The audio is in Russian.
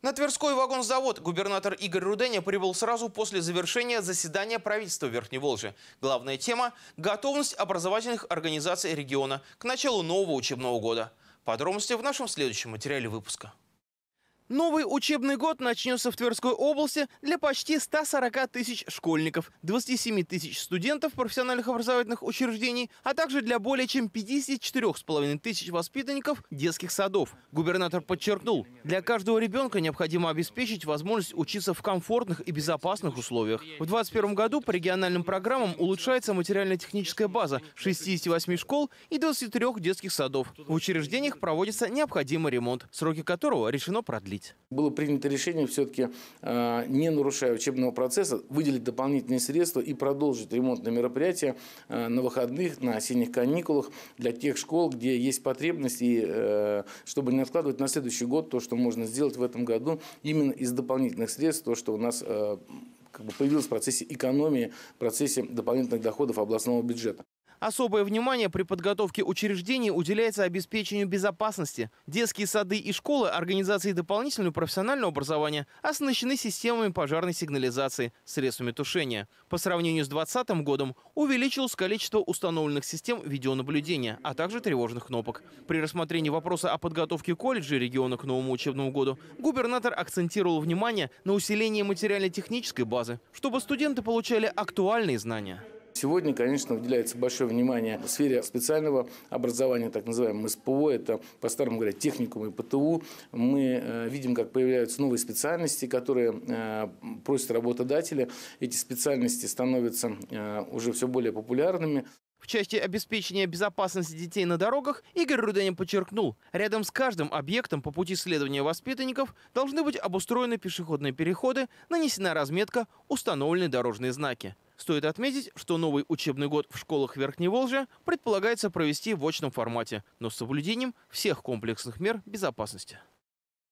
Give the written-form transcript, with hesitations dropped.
На Тверской вагонзавод губернатор Игорь Руденя прибыл сразу после завершения заседания правительства Верхней Волжи. Главная тема – готовность образовательных организаций региона к началу нового учебного года. Подробности в нашем следующем материале выпуска. Новый учебный год начнется в Тверской области для почти 140 тысяч школьников, 27 тысяч студентов профессиональных образовательных учреждений, а также для более чем 54,5 тысяч воспитанников детских садов. Губернатор подчеркнул, для каждого ребенка необходимо обеспечить возможность учиться в комфортных и безопасных условиях. В 2021 году по региональным программам улучшается материально-техническая база 68 школ и 23 детских садов. В учреждениях проводится необходимый ремонт, сроки которого решено продлить. Было принято решение все-таки, не нарушая учебного процесса, выделить дополнительные средства и продолжить ремонтные мероприятия на выходных, на осенних каникулах для тех школ, где есть потребность, и чтобы не откладывать на следующий год то, что можно сделать в этом году именно из дополнительных средств, то, что у нас появилось в процессе экономии, в процессе дополнительных доходов областного бюджета. Особое внимание при подготовке учреждений уделяется обеспечению безопасности. Детские сады и школы организации дополнительного профессионального образования оснащены системами пожарной сигнализации, средствами тушения. По сравнению с 2020 годом увеличилось количество установленных систем видеонаблюдения, а также тревожных кнопок. При рассмотрении вопроса о подготовке колледжей региона к новому учебному году губернатор акцентировал внимание на усилении материально-технической базы, чтобы студенты получали актуальные знания. Сегодня, конечно, уделяется большое внимание в сфере специального образования, так называемого СПО, это, по-старому говоря, техникум и ПТУ. Мы видим, как появляются новые специальности, которые просят работодатели. Эти специальности становятся уже все более популярными. В части обеспечения безопасности детей на дорогах Игорь Руденя подчеркнул, рядом с каждым объектом по пути следования воспитанников должны быть обустроены пешеходные переходы, нанесена разметка, установлены дорожные знаки. Стоит отметить, что новый учебный год в школах Верхней Волжи предполагается провести в очном формате, но с соблюдением всех комплексных мер безопасности.